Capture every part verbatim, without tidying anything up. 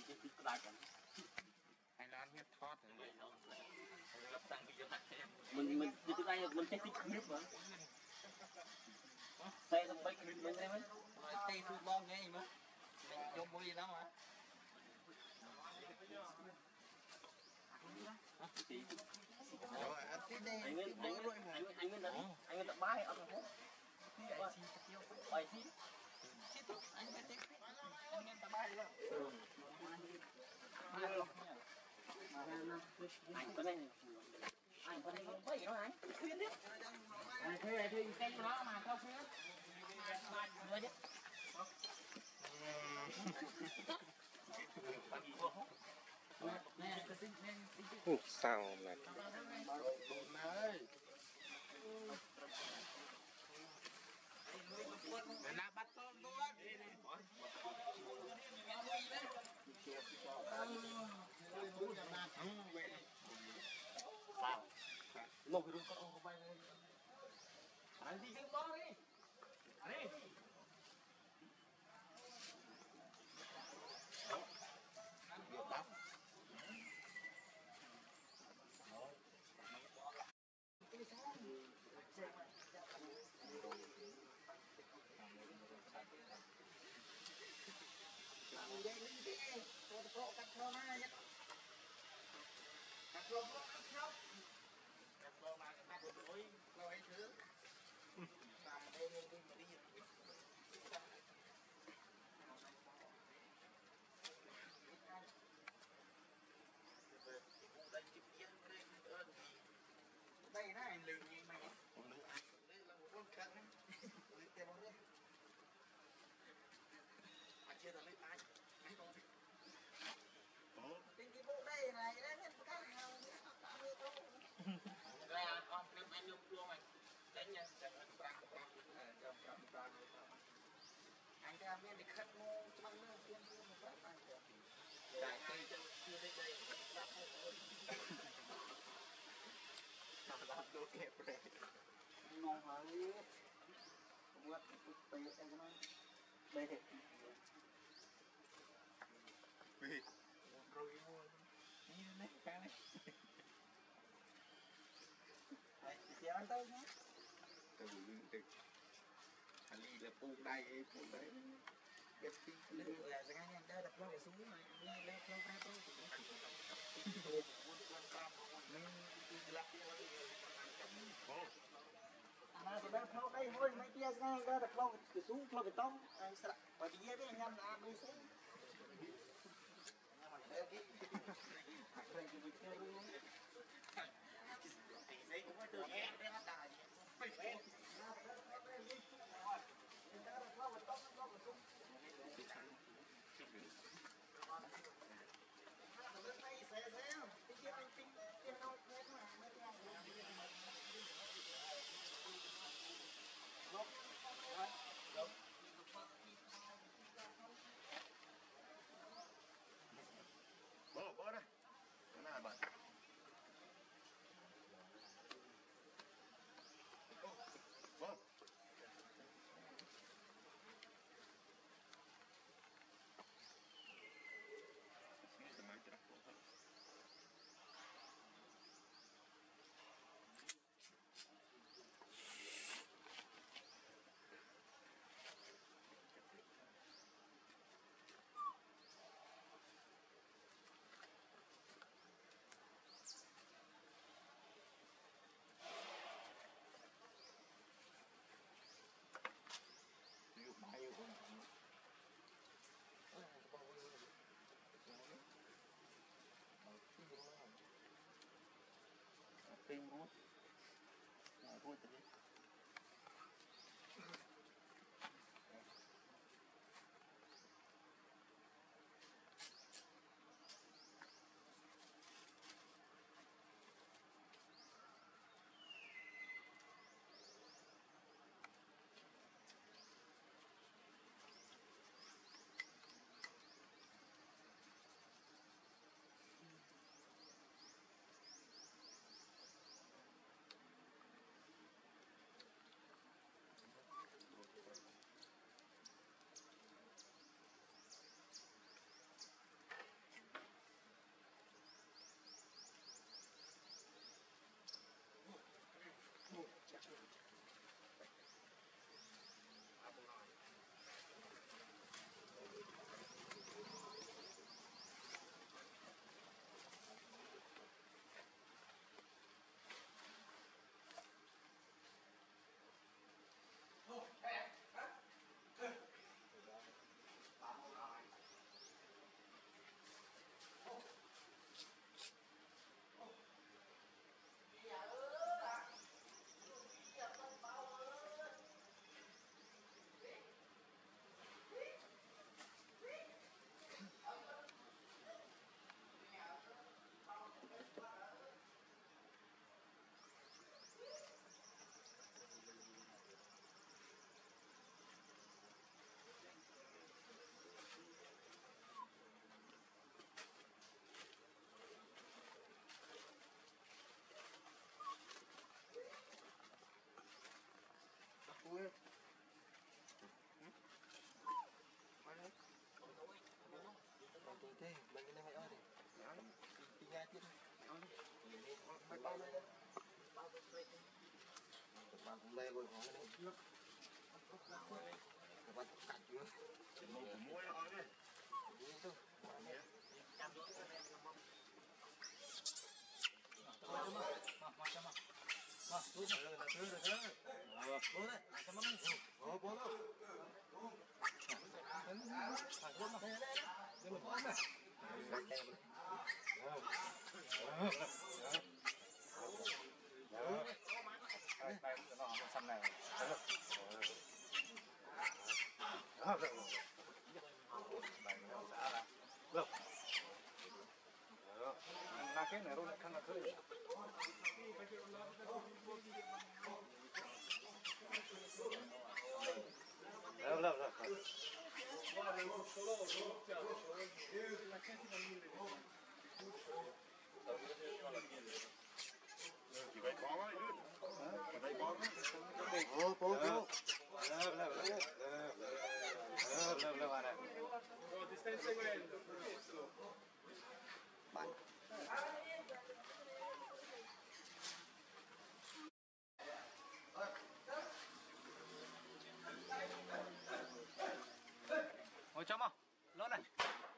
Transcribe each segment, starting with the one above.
cái đại cảnh Thái Lan hết thoát rồi mình mình từ đây mình chắc thích biết mà xe xong bay mình mình đây mấy tay thu bom nghe gì mà mình cho mua gì đó mà rồi ăn tí đi anh anh anh anh anh anh anh anh bái ăn không bài xí anh phải tiếp anh em ta bay rồi anh có đây anh có đây không phải đâu anh anh thuê này thuê cây nó mà không phí rồi chứ sao mà để nào bắt tôm luôn sao một cái con không bay lên anh đi đứng đó đi đi được lắm làm đây linh đi tôi có cắt khâu na nhá cắt khâu có cắt khâu cắt khâu mà cắt khâu đuôi khâu ấy thứ làm đây nên đi mà đi đây chụp yên đây ơn đây nó anh lừa gì mày còn lừa ai lừa là một con cân lừa tiền bao nhiêu mà chưa là lừa ai ai còn tính cái bộ đây này đấy nên cái nào đây à con năm anh nhung luôn mày tránh nha tránh anh bạc bạc trong trong trong anh ta biết để khất mô bằng nước tiên một phát này đại cây chân chưa đến đây làm đồ kẹp rồi ngon hơi không có tùy em cho nó đây thì vì rồi mua như này cái này đây sẽ ăn tới nhé từ từ anh đi là buông đây buông đấy cái tí lựa là cái này đây đặt lâu xuống này đi lên lâu ra tôi nên là mà tụi nó thâu đây thôi mấy kia ngay ra đặt lâu cái xuống lâu cái tông anh sợ bởi vì cái anh em là đi xuống giấy cũng phải từ nhẹ để nó đài bỏ bỏ đây cái này bạn Mày bao đây. Bạn cũng đây rồi không đây. Các bạn cắt chưa? Một mũi nó đi. Cái này luôn khăn là khơi. Lâu lâu lâu. Chỉ phải có ấy chứ. Chỉ phải có. Ô, ô, ô. Lâu lâu lâu. Lâu lâu lâu anh ạ. Bạn. Ngồi chấm không? Lớn này.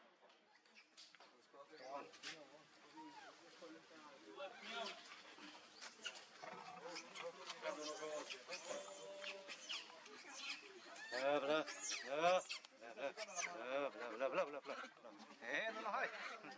Lợp lợp lợp lợp lợp lợp lợp lợp. Thế nó nói.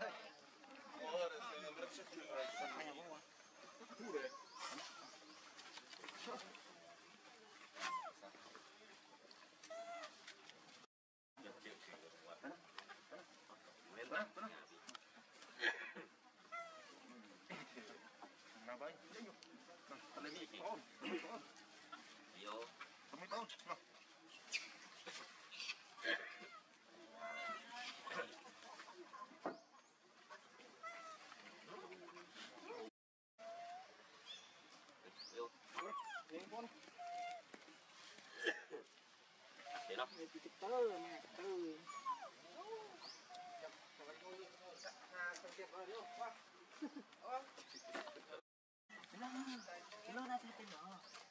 Nào bay, anh lấy gì? Con, con, vô, không biết con. Vô, lên con. Thế đâu? Đi chụp tơ mà, tơ. Nó nó nó nó nó